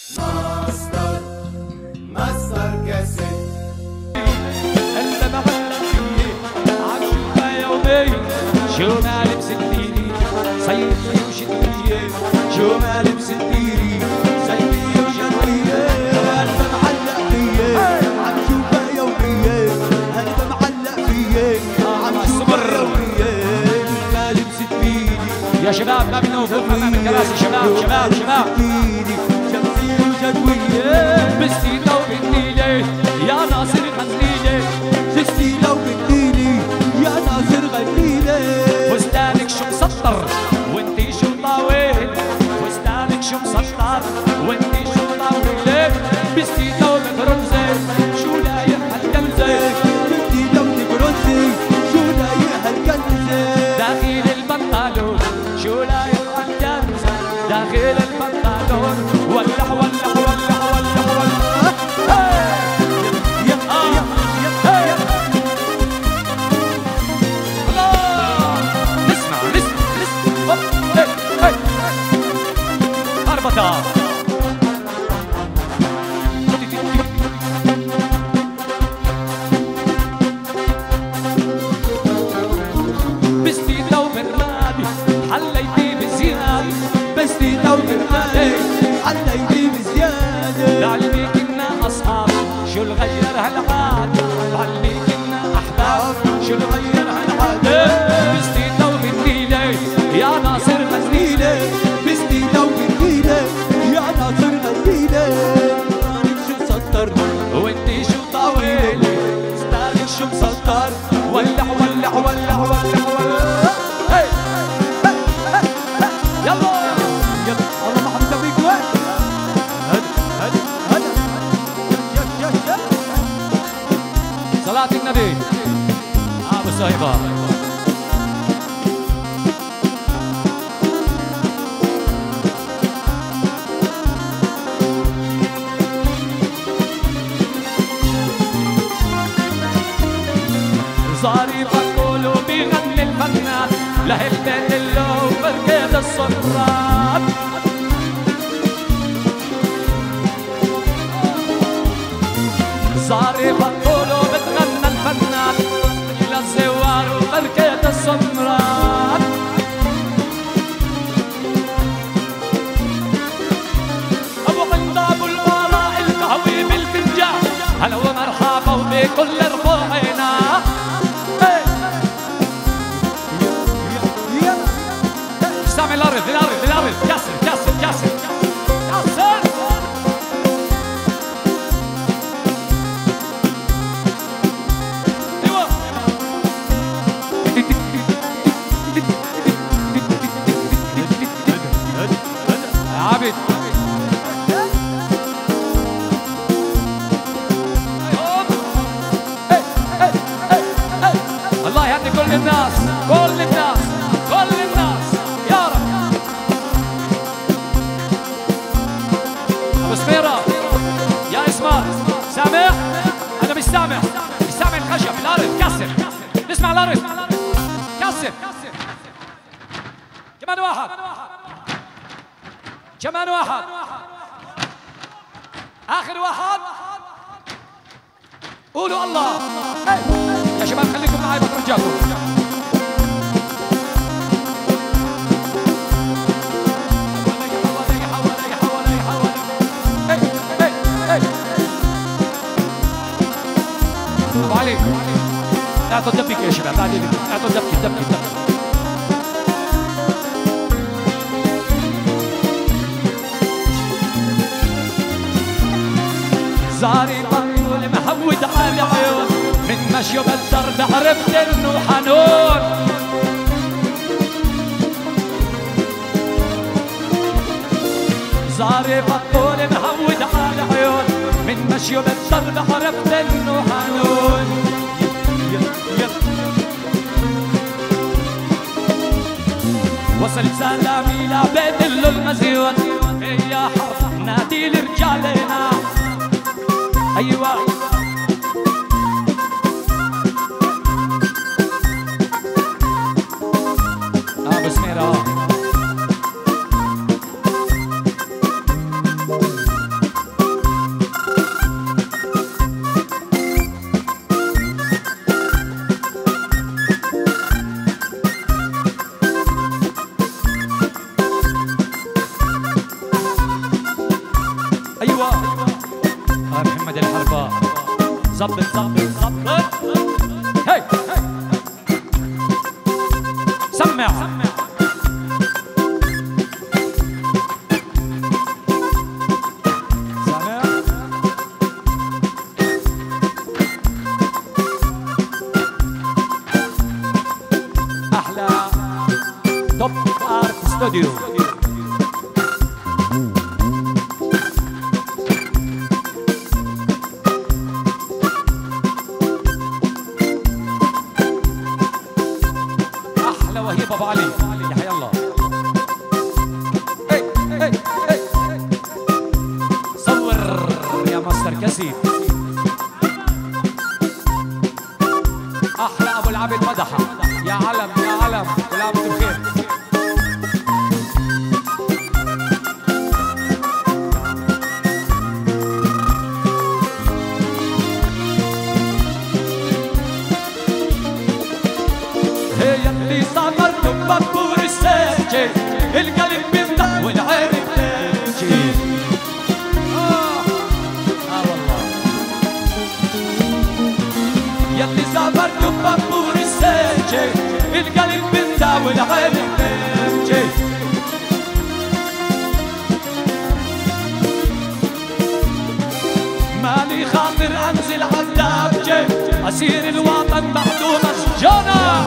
ماستر كاسيت اللي معلق فيه عالشوفة يومي شو ما لبس الديري صيفي وشتوية شو ما لبس الديري صيفي وشتوية اللي معلق فيه عالشوفة يومية اللي معلق فيه عالشوفة يومية ما لبس الديري يا شباب ما بنوقف امام الكراسي شباب شباب شباب شمسية وشتوية بستيلة وبالنيلة يا ناصر غنيلة بستيلة وبالنيلة يا ناصر غنيلة فستانك شو مسطر وانتي شو طاويل فستانك شو مسطر وانتي شو طاويل بستيلة وببرونزة شو لايق هالكنزة بستيلة وبرونزة شو لايق هالكنزة داخل البنطلون شو لايق هالكنزة داخل البنطلون ولع ولع ولع ولع ولع بستيلة وبرادي حليتي بزيادة بستيلة وبرادي حليتي بزيادة لعلمي كنا أصحاب شو الغير هالعادة لعلمي كنا أحباب شو الغير هالعادة بستيلة وبالنيلة يا ناصر غنيلة بستيلة وبالنيلة يا ناصر غنيلة ستانك شو مسطر وانتي شو طويل ستانك شو مسطر ولع ولع ولع ولع ولع هي يلا يلا الله ما حد فيك وين هلا يا صلاة النبي أبو صهيبة صاري بقولوا بيغني الفنان لهالبيت اللو بركة الصرات صاري بقولوا بتغنى الفنان للزوار وبركة الصمرات أبو قنداب البراء القهوي بالفنجان هلا ومرحبا وبكل رفوعنا استعمل الأرض الأرض الأرض كسر كسر كسر كسر ايوه يا عابد الله يهدي كل الناس كل الناس كل الناس يا رب ابو سميرة يا اسمار سامع انا مش سامع الخشب الارض كسر نسمع الارض كسر كمان واحد كمان واحد اخر واحد قولوا الله يا شباب خليكم معي بترجاكم ابو علي اعطوا الدبك يا شباب اعطوا الدبك زاري طول مهود على عيون من مشي بالدرب عرفت انه حنون زاري بطول مهود على عيون من مشي بالدرب عرفت انه حنون وصل سلامي لبيت المزيون يا حرف نادي لرجالنا ايوه ابو سميرة محمد الحربة زبط زبط زبط هي سمع أحلى توب آرت ستوديو أحلى وهيب أبو علي يا حي الله هي هي هي صور يا ماستر كسيف أحلى أبو العبد مدحة يا علم يا علم كل عام وانتم بخير هي اللي سافرت ببابور الساجي القلب بيفتح والعين بتنجي والله يلي سافرت ببابور الساجي القلب بيفتح والعين بتنجي مالي خاطر انزل عالدابجي اسير الوطن بعده مسجونه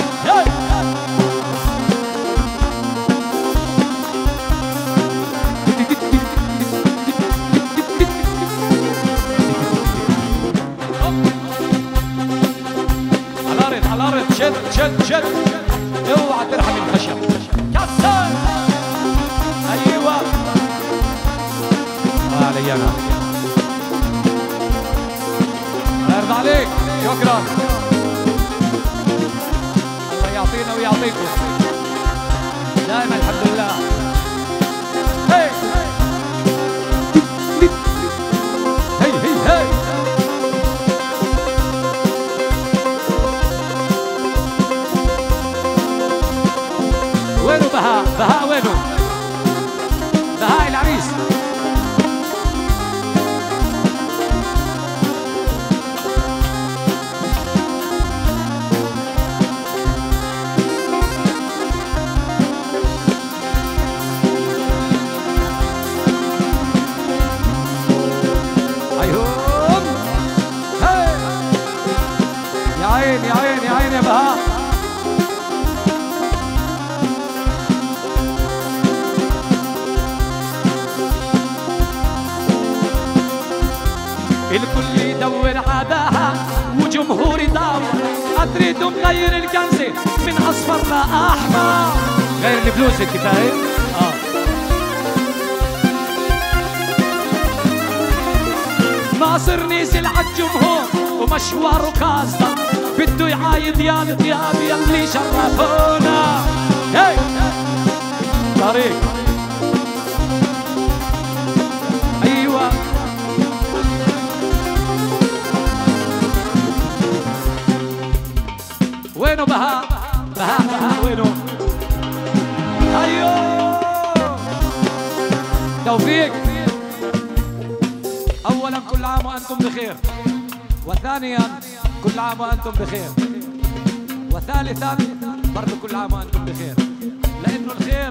على الارض شد شد شد اوعى ترحم الخشب كسر ايوه علي انا الله يرضى عليك شكرا الله يعطينا ويعطيكم دائما الحمد لله هي هي هي هي وينه بهاء بهاء وينه بهاء العريس يا عين يا عين يا عين يا بهاء الكل يدور عداها وجمهور يدور اتريد مغير الكنزة من اصفر لاحمر غير الفلوس انت فاهم؟ ناصر نزل عالجمهور ومشواره كاسة بده يعايد يا الطياب يلي شرفونا هي طريق ايوه وينه بهاء بهاء بهاء وينه ايوه توفيق اولا كل عام وانتم بخير وثانيا كل عام وانتم بخير وثالثا برضو كل عام وانتم بخير لانه الخير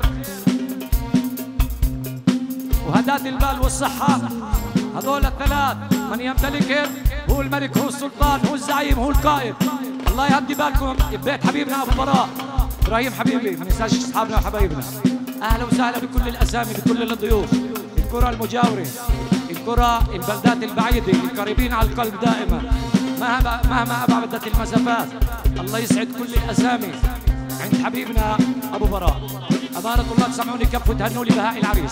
وهدات البال والصحه هذول الثلاث من يمتلكهم هو الملك هو السلطان هو الزعيم هو القائد الله يهدي بالكم ببيت حبيبنا ابو براء ابراهيم حبيبي ما ننساش اصحابنا وحبايبنا اهلا وسهلا بكل الاسامي بكل الضيوف القرى المجاوره القرى البلدات البعيده القريبين على القلب دائما مهما ابعدت المسافات الله يسعد كل الاسامي عند حبيبنا ابو براء امانه الله تسمعوني كف وتهنوا لي بهاء العريس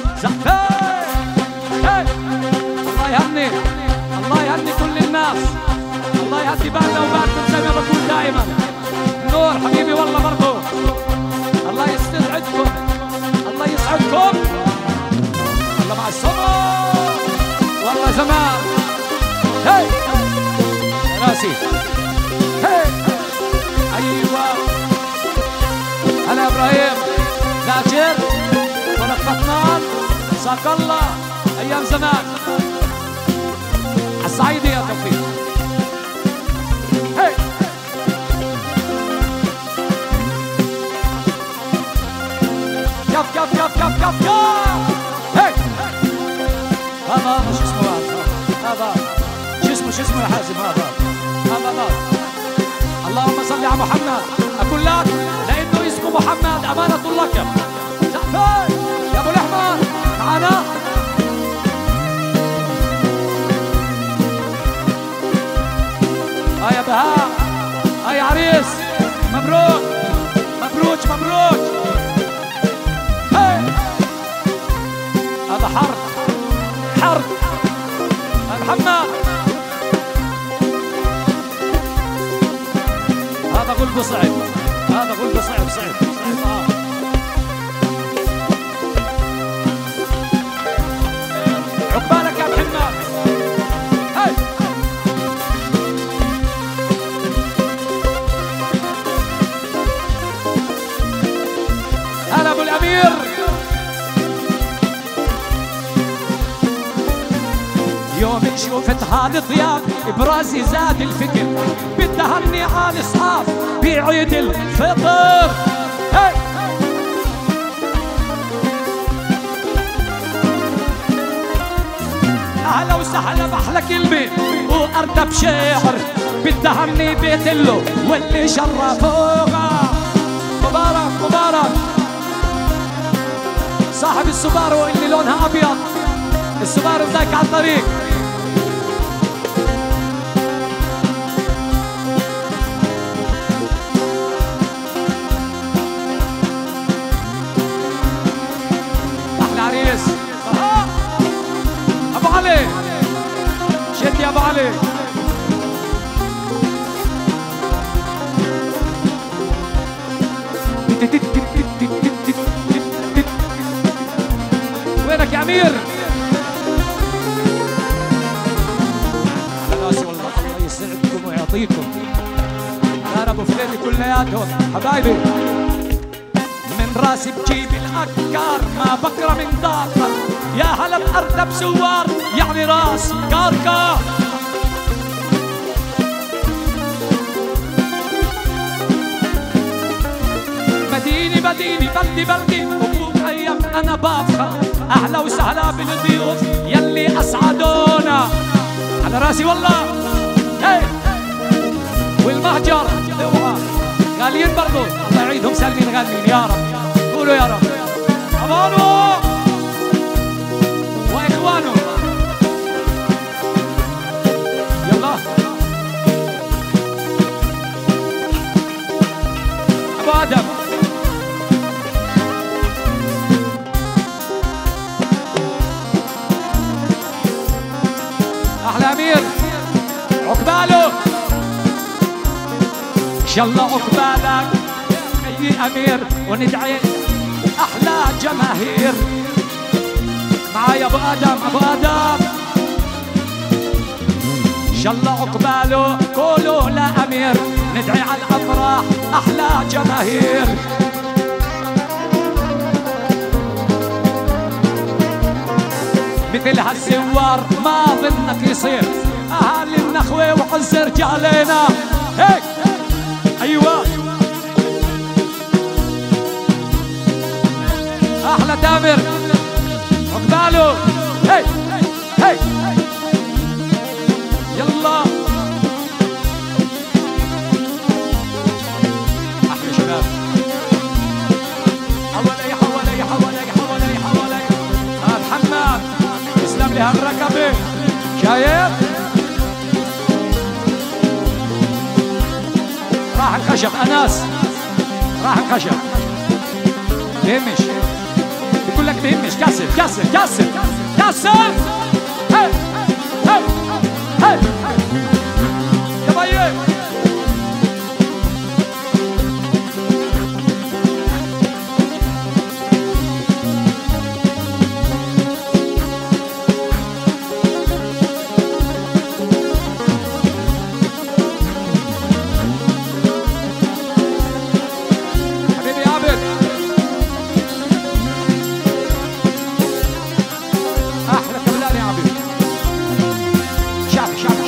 الله يهني الله يهني كل الناس الله يهدي بعدنا وبعدكم زي ما بقول دائما نور حبيبي والله برضه الله يستسعدكم الله يسعدكم الله مع السماء والله زمان هي راسي هي ايوه هلا ابراهيم ذاكر ولك فطنان ساق الله ايام زمان صعيدي يا توفيق. هي كف كف كف كف كف كف. هي هذا شو اسمه هذا شو اسمه يا حازم هذا اللهم صل على محمد. اقول لك لانه اسمه محمد امانه لك. زعفان يا ابو الاحمر معنا. يا بهاء يا عريس مبروك مبروك مبروك. هذا حرب محمد. هذا غلب صعب هذا غلب صعب عقبالك يا محمد. هاي هلا ابو الامير. يوم شوفت هذا الضياف براسي زاد الفكر بدي اهني على الاصحاب بعيد الفطر. هي اهلا وسهلا باحلى كلمه وارتب شعر بدي اهني بيت له واللي شرفوها. مبارك مبارك صاحب السوبارو اللي لونها ابيض. السوبارو ذاك على الطريق. احلى عريس ابو علي. شد يا ابو علي. وينك يا امير؟ على راسي والله. الله يسعدكم ويعطيكم. انا ابو فليلي كلياتهم حبايبي. من راسي بجيب الافكار ما بكره من داخل. يا هلا بارتب سوار يعني راس كاركا. مديني بلدي وفوق ايام انا بافخر. اهلا وسهلا بالضيوف يلي اسعدونا. على راسي والله. هي والمهجر غاليين برضو. الله يعيدهم سالمين غاليين يا رب. قولوا يا رب. امانو واخوانه. يلا ابو ادم. احلى امير عقباله. ان شاء الله عقبالك اي امير وندعي احلى جماهير. معايا ابو ادم ان شاء الله عقباله. قولوا لا امير ندعي على الافراح احلى جماهير. مثل هالزوار ما ظنك يصير. اهالي النخوه وعز رجالينا. هيك ايوه احلى تامر عقباله. هي يلا احلى شباب. حوالي محمد يسلم لي هالركبه. شايف راح الخشب اناس. راح الخشب بهمش. بقول لك بهمش. كسر. هي يا بايع. شعبي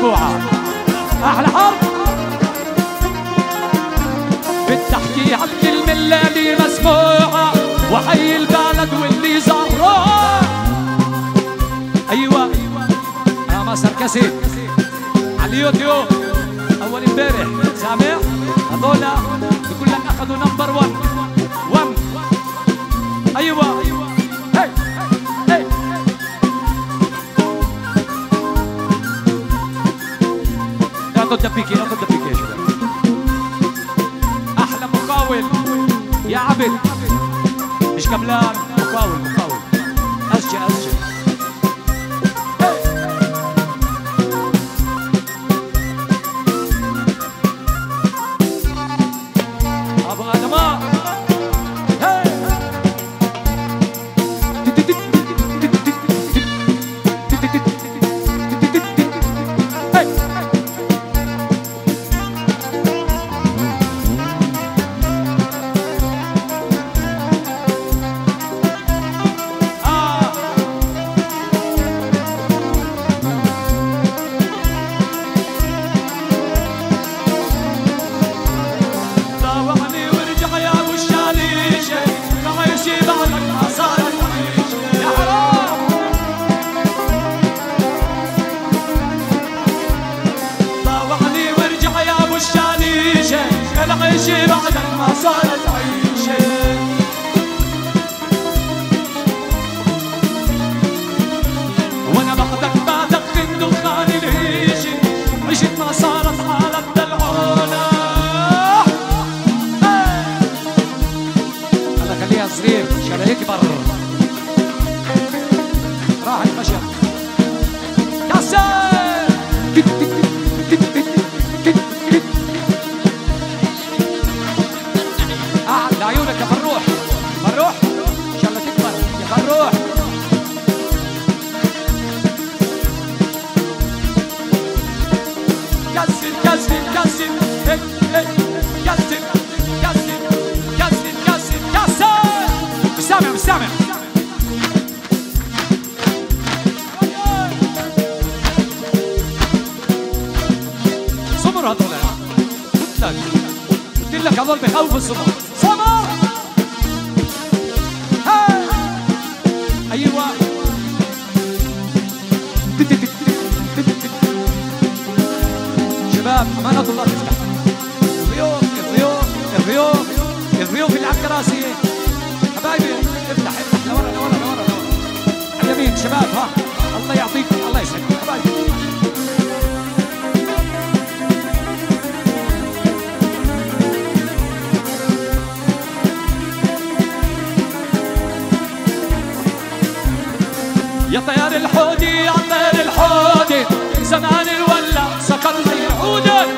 مسموعة. أحلى حرب بالتحكي عالكلمة اللي مسموعة، وحي البلد واللي زهروها. أيوة ماستر كاسيت على اليوتيوب أول امبارح، سامع؟ هذولا بقول لك أخذوا نمبر 1. أيوة هي هي اعطوا الدبيكة، اعطوا الدبيكة يا شباب. أحلى مقاول يا عبد، مش قبلان، مقاول مقاول. أسجل أسجل. أبو آدماء العيشة بعد ما صارت عيشة. وانا بعدك بدخن دخان العيشة، عيشة ما صارت حالة دلعونة. هلا خليها صغير مشان يكبر. راح المشهد كسر لعيونك يا فروح. فروح ان شاء الله تكبر يا فروح. كسر كسر كسر كسر كسر كسر كسر كسر. مش سامع مش سامع. سمر هذول قلت لك هذول بخوفوا السمر. أيوة شباب أمانة الله تفتح. الضيوف الضيوف الضيوف الضيوف اللي على الكراسي حبايبي، افتح افتح لورا لورا لورا لورا على اليمين. شباب ها الله يعطيك الله يسعدك حبايبي. يا طيار الحودي يا طير الحودي، زمان الولع سكر لي عودك.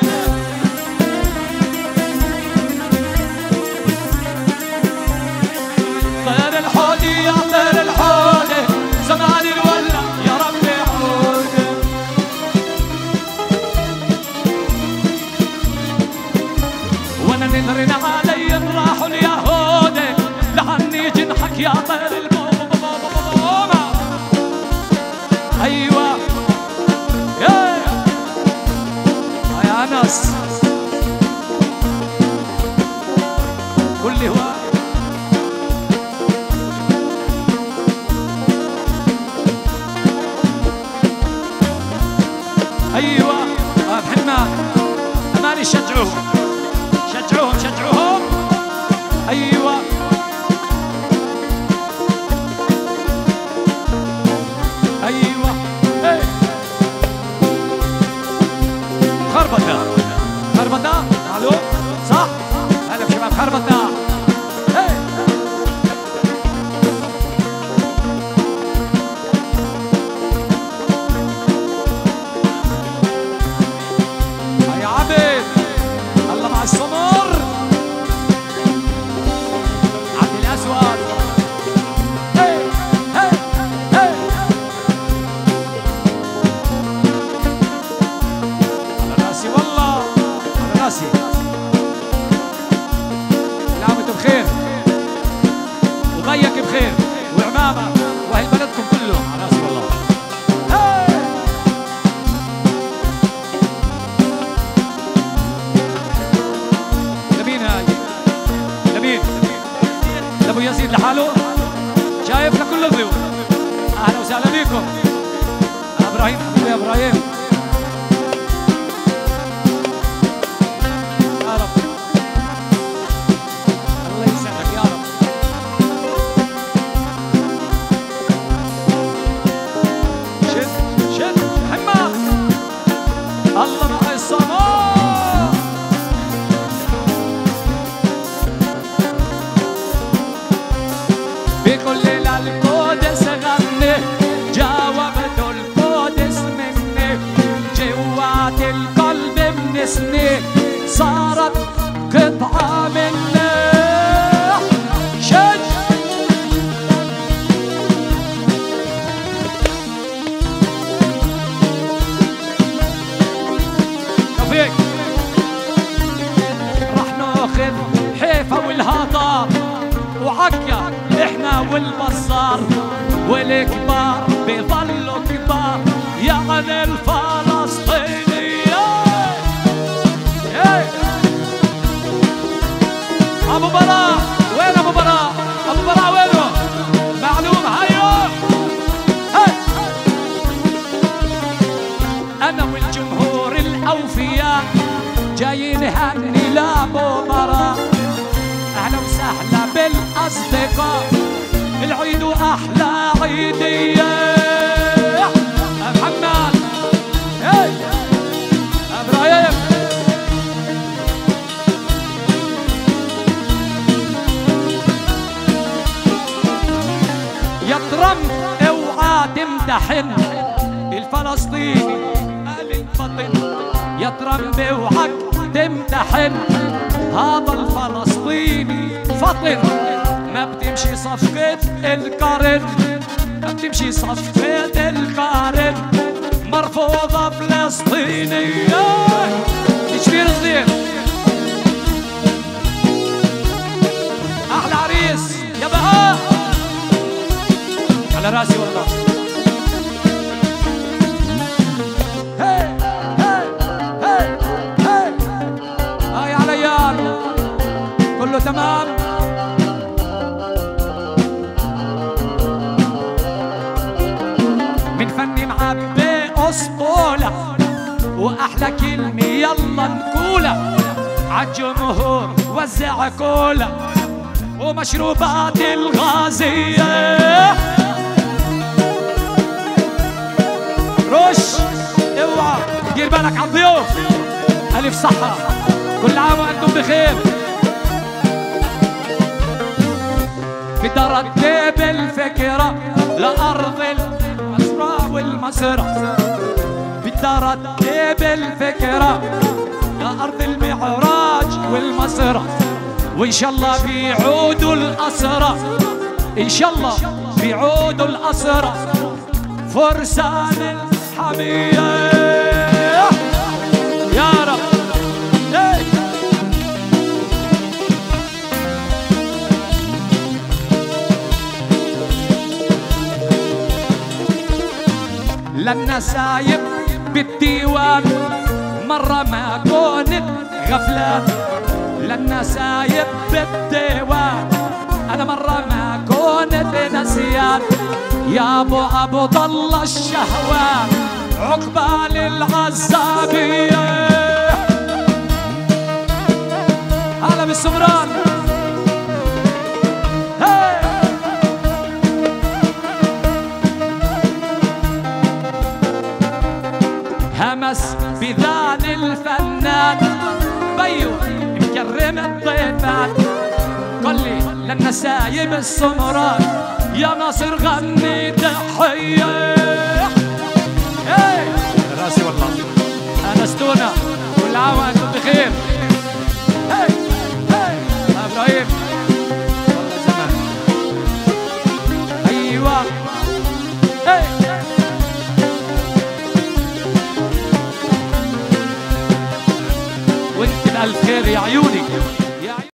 طير الحودي يا طير الحودي، زمان الولع يا ربي عودك. وانا ندرن علي راحوا اليهود، لعني جنحك يا طير البومة. أيوة يا ناس كل هو أيوة بحنا أماني شجعوهم شجعوهم شجعوهم. أيوة أيوة خربطة خربطة. ألو صح؟ هلا شباب خربطة. يا عبد الله مع السمر. عبد الأسود كل عام وانتم بخير وضيك بخير وعمامة واهل بلدكم كلهم على راسي والله. ابو يزيد لحاله شايف لكل الضيوف. اهلا وسهلا بكم. ابراهيم حبيبي يا ابراهيم. يا رب الله يسعدك يا رب. شد شد حماد الله مع الصمام. بكل ليلة القدس غني جاوبته القدس مني جوات القلب من سنين صارت قطعة مني. شج توفيق رح ناخذ حيفا والهضار وعكا احنا والبصار والكبار بيضلوا كبار يعني الفلسطينيين. ابو براء وين ابو براء؟ ابو براء وينه؟ معلوم هيو. انا والجمهور الاوفياء جايين هني لابو براء. اهلا وسهلا بالاصدقاء العيد واحلى عيديه. محمد ابراهيم يا ترمب اوعى تمتحن الفلسطيني قال الفطن. يا ترمب اوعى تمتحن هذا الفلسطيني فطن. ما بتمشي صفقة القرن ما بتمشي صفقة القرن مرفوضة فلسطينية. تشفير صغير أحلى عريس يا بقى على راسي والله. هاي هاي هاي هاي هاي عليان كله تمام. من فني معبي أسطولة وأحلى كلمة يلا نقولها عالجمهور وزع كولا ومشروبات الغازية. رش اوعى دير بالك عالضيوف. ألف صحة كل عام وأنتم بخير. بدي أرتب الفكرة لأرض المسرى والمسرح. بدي أرتب الفكرة لأرض المعراج والمسرح. وإن شاء الله بيعودوا الأسرى إن شاء الله بيعودوا الأسرى فرسان الحمية يا رب. للنسايب بالديوان مرة ما كنت غفلان. للنسايب بالديوان أنا مرة ما كنت نسيان. يا أبو ضل الشهوات عقبال العزابية. هلا بالسمران همس بذان الفنان بيو مكرم الضيفان. قال لي للنسايب السمران يا ناصر غني تحية. راسي والله أنستونا كل عام وأنتم بخير. ابراهيم